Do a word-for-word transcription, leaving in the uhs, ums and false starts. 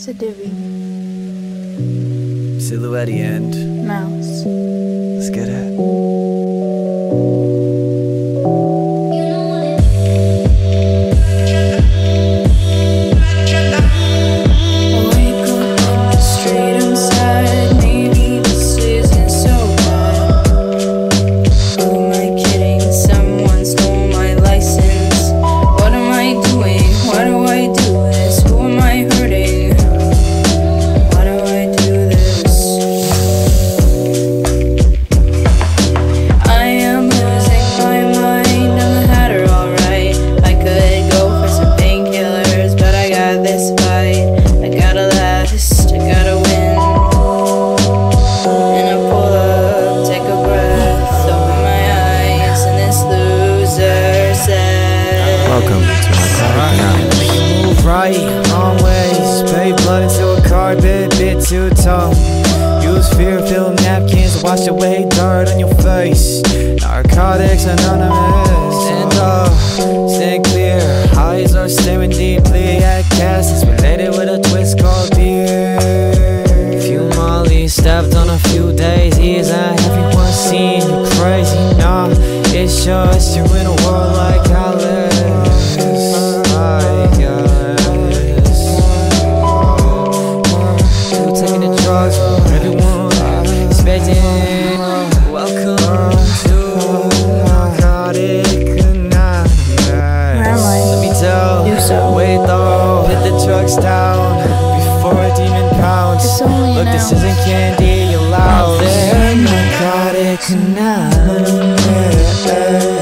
Sedivi, Silhoueddy and Mouse. let's get it. Welcome to Narcotic night. Make you move right, long ways. Spray blood into a carpet, bit too tall. Use fear-filled napkins to wash away dirt on your face. Narcotics anonymous. Stand up, stand clear. Eyes are staring deeply at castles related with a twist called beer. Few mollies stepped on a few daisies, and everyone seen you crazy. Nah, it's just you're in a world like Alice. Welcome to Narcotic night. Let me tell you so. Wait though, hit the drugs down before a demon pounds. It's only Look, an this hour. isn't candy, you're loud. Narcotic night.